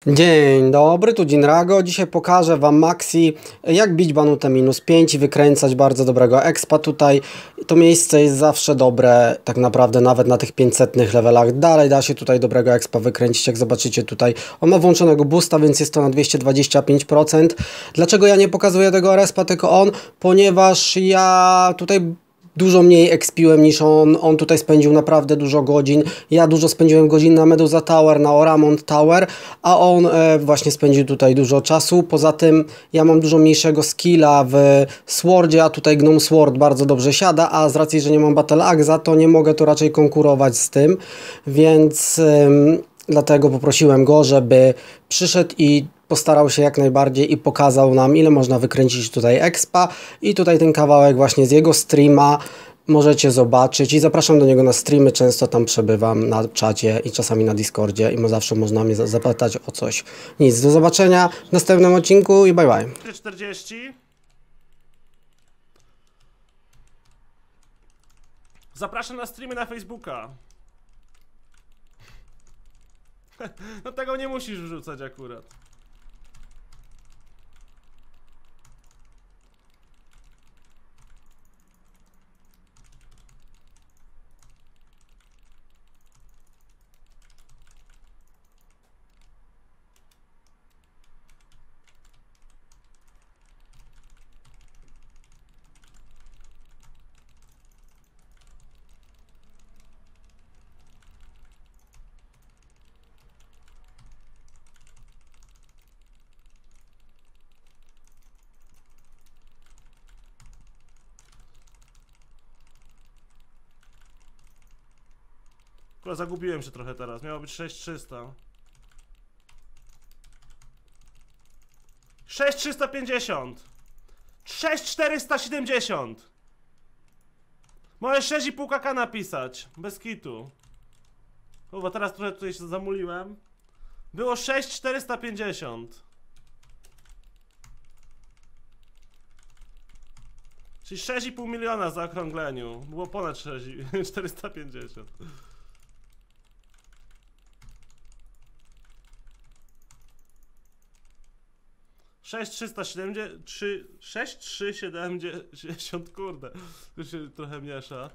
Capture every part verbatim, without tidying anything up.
Dzień dobry, tu Jinrago. Dzisiaj pokażę wam Maxi, jak bić banutę minus pięć i wykręcać bardzo dobrego expa tutaj. To miejsce jest zawsze dobre, tak naprawdę nawet na tych pięćsetnych levelach. Dalej da się tutaj dobrego expa wykręcić, jak zobaczycie tutaj. On ma włączonego boosta, więc jest to na dwieście dwadzieścia pięć procent. Dlaczego ja nie pokazuję tego respa, tylko on? Ponieważ ja tutaj dużo mniej expiłem niż on, on tutaj spędził naprawdę dużo godzin, ja dużo spędziłem godzin na Medusa Tower, na Oramont Tower, a on e, właśnie spędził tutaj dużo czasu. Poza tym ja mam dużo mniejszego skilla w Swordzie, a tutaj Gnome Sword bardzo dobrze siada, a z racji, że nie mam Battle Axa, to nie mogę tu raczej konkurować z tym, więc ym, dlatego poprosiłem go, żeby przyszedł i postarał się jak najbardziej i pokazał nam, ile można wykręcić tutaj expa, i tutaj ten kawałek właśnie z jego streama możecie zobaczyć i zapraszam do niego na streamy, często tam przebywam na czacie i czasami na Discordzie i zawsze można mnie zapytać o coś. Nic, do zobaczenia w następnym odcinku i bye bye. czterdzieści. Zapraszam na streamy na Facebooka. No tego nie musisz wrzucać akurat. Zagubiłem się trochę teraz, miało być sześć trzysta. sześć trzysta pięćdziesiąt. sześć czterysta siedemdziesiąt. Możesz sześć i pół kaka napisać, bez kitu. Kurwa, teraz trochę tutaj się zamuliłem. Było sześć czterysta pięćdziesiąt. Czyli sześć i pół miliona w zaokrągleniu. Było ponad sześć czterysta pięćdziesiąt. sześć trzysta siedemdziesiąt, sześć trzysta siedemdziesiąt, kurde, to się trochę miesza.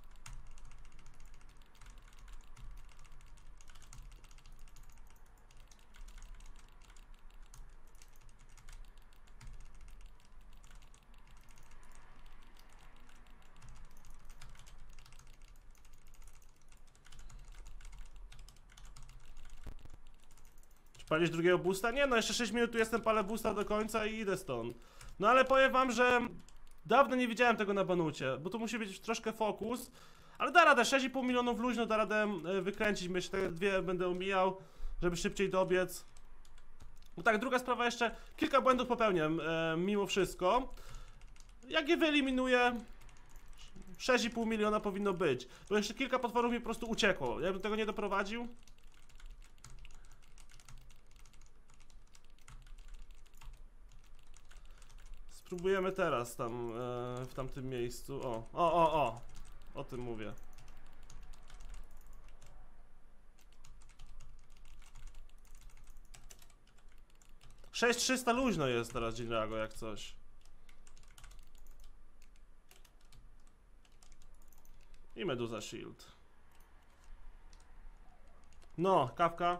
Palisz drugiego boosta? Nie no, jeszcze sześć minut tu jestem, palę boosta do końca i idę stąd. No ale powiem wam, że dawno nie widziałem tego na banucie, bo tu musi być troszkę fokus. Ale da radę, sześć i pół milionów luźno da radę wykręcić, myślę, te dwie będę omijał, żeby szybciej dobiec. No tak, druga sprawa jeszcze, kilka błędów popełniam e, mimo wszystko. Jak je wyeliminuję, sześć i pół miliona powinno być, bo jeszcze kilka potworów mi po prostu uciekło, ja bym tego nie doprowadził. Spróbujemy teraz tam, e, w tamtym miejscu. O, o, o, o. O tym mówię. sześć trzysta luźno jest teraz Jinrago, jak coś. I Medusa Shield. No, kawka.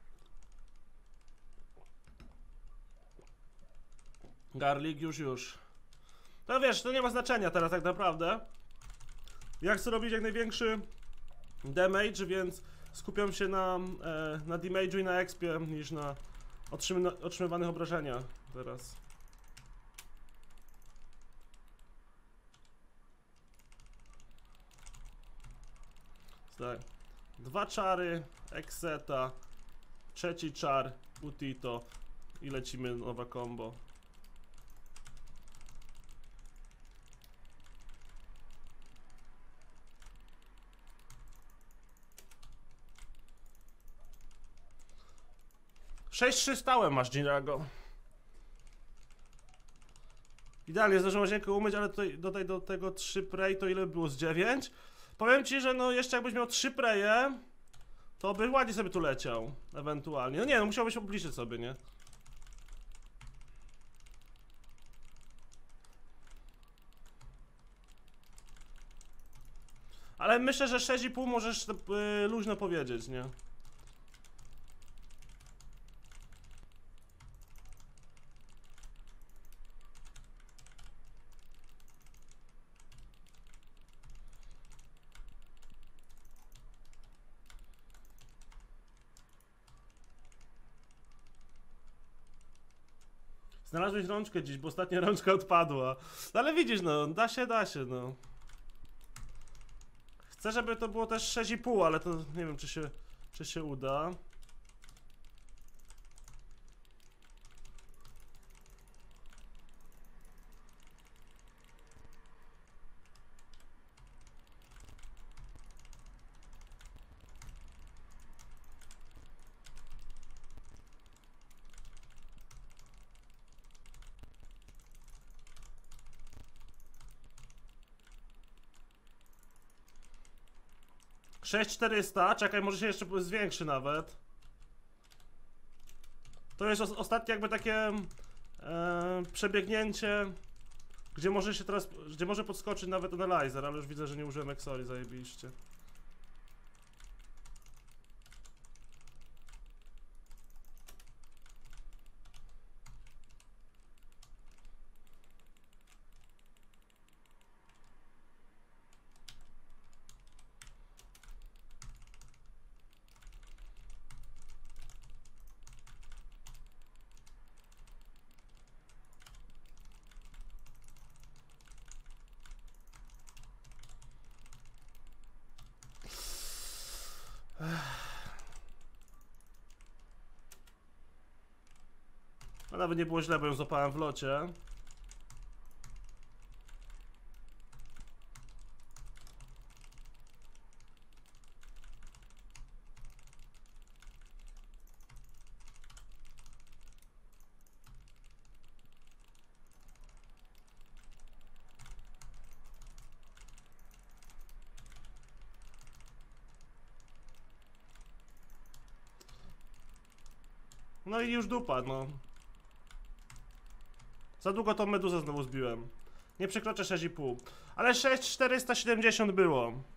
Garlic już, już. No wiesz, to nie ma znaczenia teraz tak naprawdę. Ja chcę robić jak największy damage, więc skupiam się na, e, na damage'u i na expie niż na otrzym otrzymywanych obrażeniach teraz. Tak. Dwa czary, Exeta, trzeci czar, Utito i lecimy nowa combo. sześć trzy stałe masz, Jinrago. Idealnie, zdążyłem łazienkę umyć, ale tutaj, tutaj do tego trzy prey to ile było? Z dziewięć? Powiem ci, że no jeszcze jakbyś miał trzy preje, to by ładnie sobie tu leciał, ewentualnie. No nie, no musiałbyś obliczyć sobie, nie? Ale myślę, że sześć i pół możesz yy, luźno powiedzieć, nie? Znalazłeś rączkę dziś, bo ostatnia rączka odpadła. No ale widzisz, no, da się, da się, no. Chcę, żeby to było też sześć i pół, ale to nie wiem, czy się, czy się uda. sześć czterysta, czekaj, może się jeszcze zwiększy nawet. To jest os ostatnie jakby takie e, przebiegnięcie, gdzie może się teraz, gdzie może podskoczyć nawet Analyzer, ale już widzę, że nie użyłem Exori, zajebiście. A nawet nie było źle, bo ją złapałem w locie. No i już dupa, no. Za długo tą meduzę znowu zbiłem. Nie przekroczę sześć i pół. Ale sześć czterysta siedemdziesiąt było.